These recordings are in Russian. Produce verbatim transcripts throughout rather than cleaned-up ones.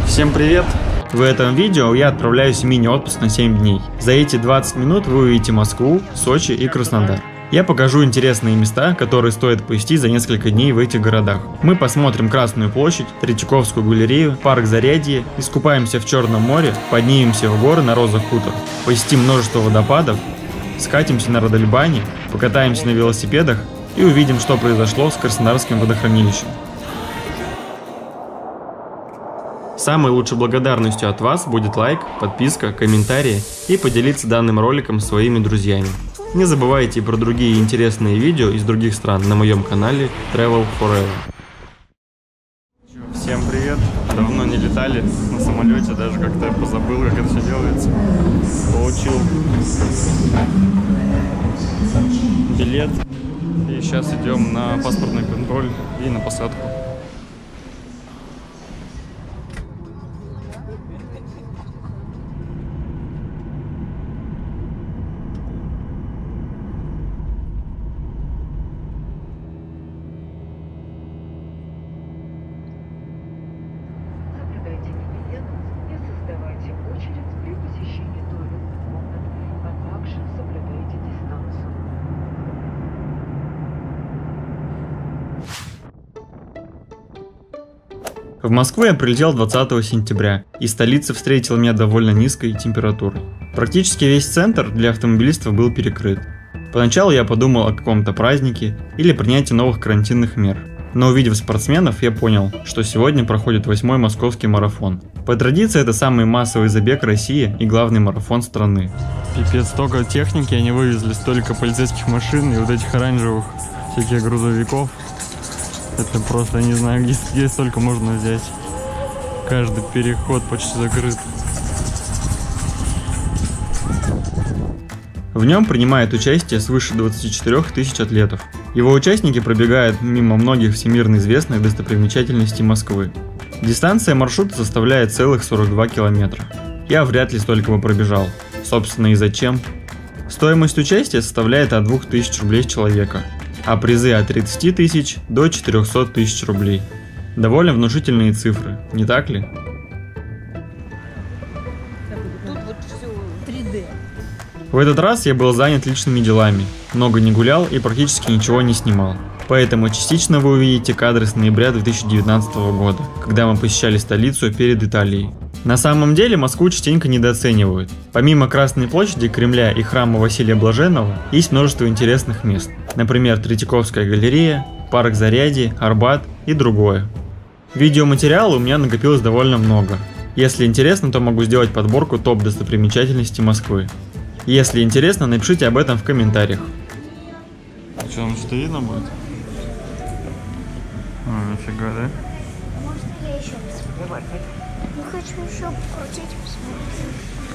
Всем привет! В этом видео я отправляюсь в мини-отпуск на семь дней. За эти двадцать минут вы увидите Москву, Сочи и Краснодар. Я покажу интересные места, которые стоит посетить за несколько дней в этих городах. Мы посмотрим Красную площадь, Третьяковскую галерею, парк Зарядье, искупаемся в Черном море, поднимемся в горы на Розах Хутор, посетим множество водопадов, скатимся на Родольбане, покатаемся на велосипедах и увидим, что произошло с Краснодарским водохранилищем. Самой лучшей благодарностью от вас будет лайк, подписка, комментарии и поделиться данным роликом с своими друзьями. Не забывайте и про другие интересные видео из других стран на моем канале Travel Forever. Всем привет! Давно не летали на самолете, даже как-то позабыл, как это все делается. Получил билет и сейчас идем на паспортный контроль и на посадку. В Москву я прилетел двадцатого сентября, и столица встретила меня довольно низкой температурой. Практически весь центр для автомобилистов был перекрыт. Поначалу я подумал о каком-то празднике или принятии новых карантинных мер. Но увидев спортсменов, я понял, что сегодня проходит восьмой московский марафон. По традиции это самый массовый забег России и главный марафон страны. Пипец, столько техники, они вывезли столько полицейских машин и вот этих оранжевых всяких грузовиков. Это просто, я не знаю, где, где столько можно взять. Каждый переход почти закрыт. В нем принимает участие свыше двадцати четырёх тысяч атлетов. Его участники пробегают мимо многих всемирно известных достопримечательностей Москвы. Дистанция маршрута составляет целых сорок два километра. Я вряд ли столько бы пробежал. Собственно, и зачем? Стоимость участия составляет от двух тысяч рублей с человека, а призы от тридцати тысяч до четырёхсот тысяч рублей. Довольно внушительные цифры, не так ли? Тут вот все три дэ. В этот раз я был занят личными делами, много не гулял и практически ничего не снимал. Поэтому частично вы увидите кадры с ноября две тысячи девятнадцатого года, когда мы посещали столицу перед Италией. На самом деле Москву частенько недооценивают. Помимо Красной площади, Кремля и храма Василия Блаженного, есть множество интересных мест. Например, Третьяковская галерея, парк Зарядье, Арбат и другое. Видеоматериала у меня накопилось довольно много. Если интересно, то могу сделать подборку топ достопримечательностей Москвы. Если интересно, напишите об этом в комментариях. Что, там что-то видно будет? А, нифига, да? Можно я еще посмотрю? Давай, ну хочу еще покрутить, посмотреть.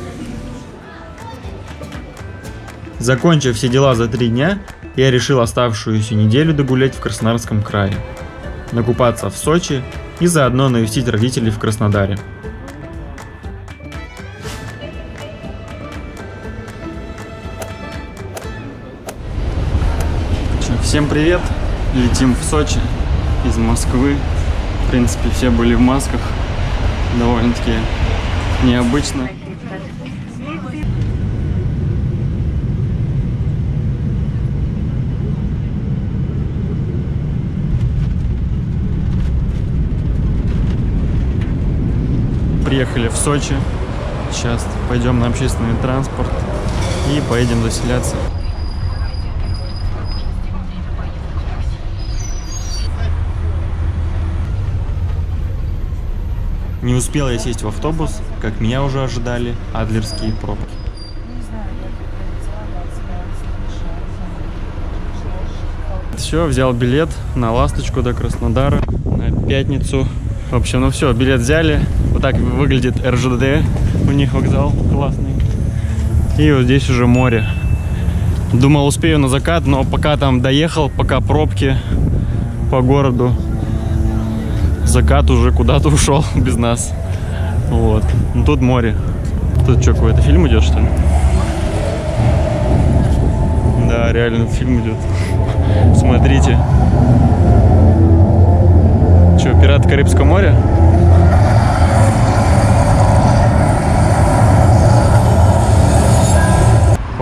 Закончив все дела за три дня, я решил оставшуюся неделю догулять в Краснодарском крае, накупаться в Сочи и заодно навестить родителей в Краснодаре. Всем привет! Летим в Сочи из Москвы. В принципе, все были в масках. Довольно-таки необычно. Приехали в Сочи. Сейчас пойдем на общественный транспорт и поедем заселяться. Не успел я сесть в автобус, как меня уже ожидали адлерские пробки. Все, взял билет на Ласточку до Краснодара на пятницу. В общем, ну все, билет взяли. Вот так выглядит эр жэ дэ. У них вокзал классный. И вот здесь уже море. Думал, успею на закат, но пока там доехал, пока пробки по городу, закат уже куда-то ушел без нас. Вот. Ну тут море. Тут что, какой-то фильм идет, что ли? Да, реально фильм идет. Смотрите. Что, «Пираты Карибского моря»?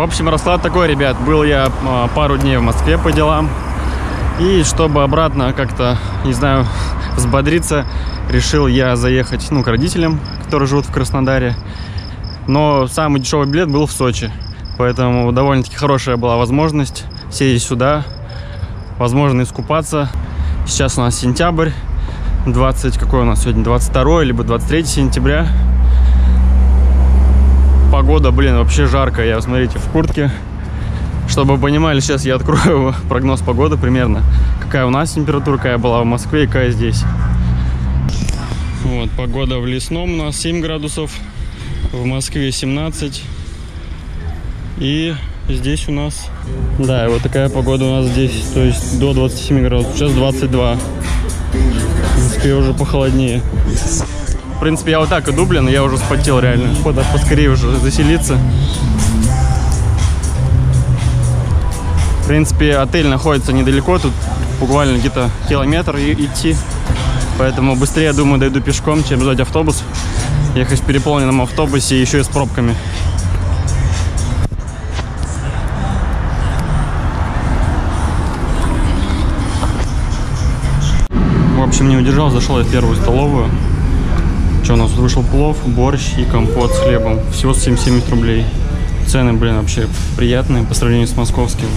общем, расклад такой, ребят. Был я пару дней в Москве по делам. И чтобы обратно как-то, не знаю, взбодриться, решил я заехать, ну, к родителям, которые живут в Краснодаре. Но самый дешевый билет был в Сочи. Поэтому довольно-таки хорошая была возможность съездить сюда. Возможно, искупаться. Сейчас у нас сентябрь. двадцать, какой у нас сегодня? двадцать второе, либо двадцать третье сентября. Погода, блин, вообще жарко. Я, смотрите, в куртке. Чтобы вы понимали, сейчас я открою прогноз погоды примерно. Какая у нас температура, какая была в Москве и какая здесь. Вот, погода в Лесном у нас семь градусов. В Москве семнадцать. И здесь у нас... Да, и вот такая погода у нас здесь. То есть до двадцати семи градусов. Сейчас двадцать два. В Москве уже похолоднее. В принципе, я вот так иду, блин, я уже вспотел реально. Куда поскорее уже заселиться. В принципе, отель находится недалеко, тут буквально где-то километр идти. Поэтому быстрее, я думаю, дойду пешком, чем взять автобус. Ехать в переполненном автобусе еще и с пробками. В общем, не удержал, зашел я в первую столовую. Что у нас тут вышел? Плов, борщ и компот с хлебом. Всего семьдесят рублей. Цены, блин, вообще приятные по сравнению с московскими.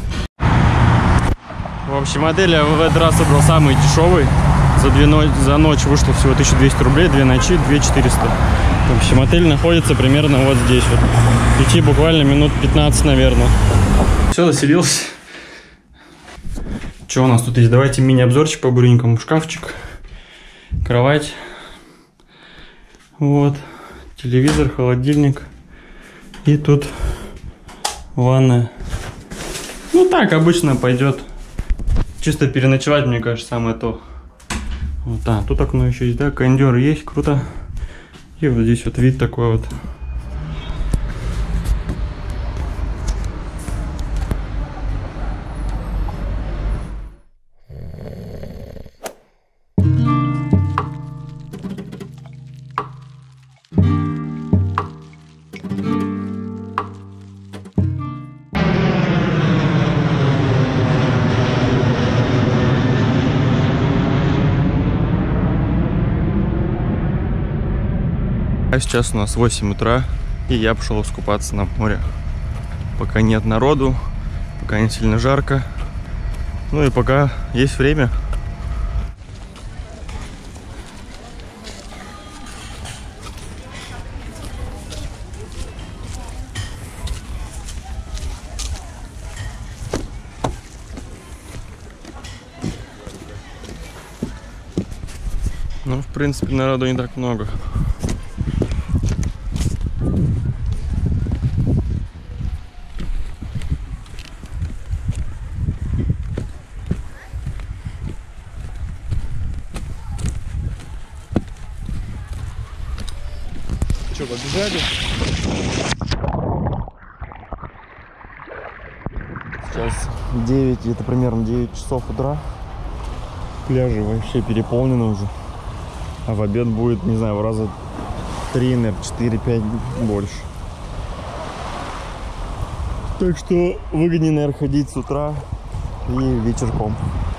В общем, отель я в этот раз выбрал самый дешевый. За, две ночь, за ночь вышло всего тысяча двести рублей, две ночи, две тысячи четыреста. В общем, отель находится примерно вот здесь вот. Идти буквально минут пятнадцать, наверное. Все, заселился. Что у нас тут есть? Давайте мини-обзорчик по буренькому. Шкафчик, кровать. Вот. Телевизор, холодильник. И тут ванная. Ну так, обычно пойдет. Чисто переночевать, мне кажется, самое то. Вот, а, тут окно еще есть, да, кондер есть, круто. И вот здесь вот вид такой вот. А сейчас у нас восемь утра, и я пошел искупаться на море. Пока нет народу, пока не сильно жарко. Ну и пока есть время. Ну, в принципе, народу не так много. Что, побежали? Сейчас девять, это примерно девять часов утра. Пляжи вообще переполнены уже. А в обед будет, не знаю, в раза три, наверное, четыре-пять больше. Так что выгоднее, наверное, ходить с утра и вечерком.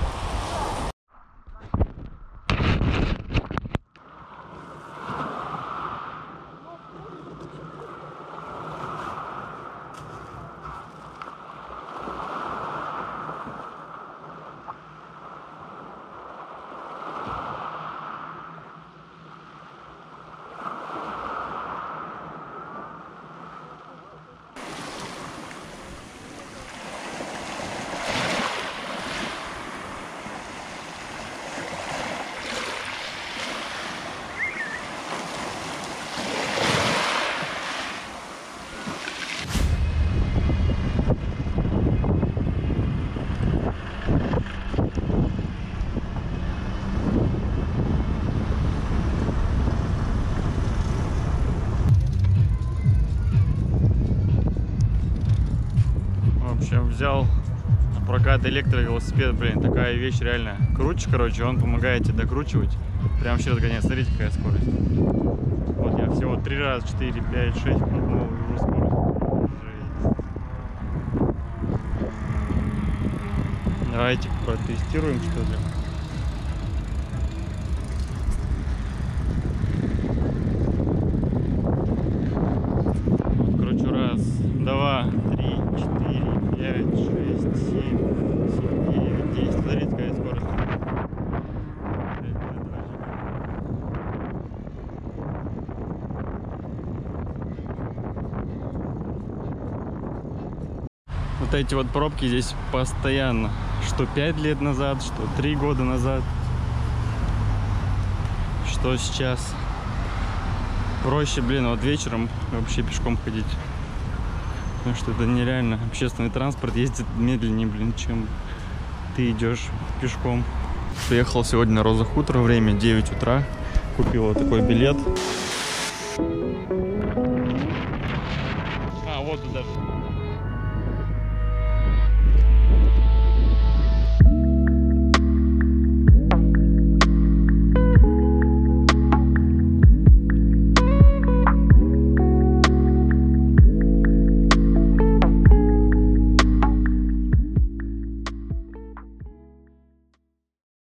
Взял на прокат электровелосипед, блин, такая вещь реально круче, короче, он помогает тебе докручивать, прям сейчас гоняет, смотрите, какая скорость. Вот я всего три раза, четыре, пять, шесть, ну, уже скорость. Давайте протестируем, что ли. Вот, короче, раз, два, три, четыре, пять, шесть, семь, семь, девять, десять. Смотрите, какая скорость. Вот эти вот пробки здесь постоянно. Что пять лет назад, что три года назад, что сейчас. Проще, блин, вот вечером вообще пешком ходить. Потому что это нереально. Общественный транспорт ездит медленнее, блин, чем ты идешь пешком. Приехал сегодня на Роза Хутор, время девять утра. Купил вот такой билет. А, вот туда.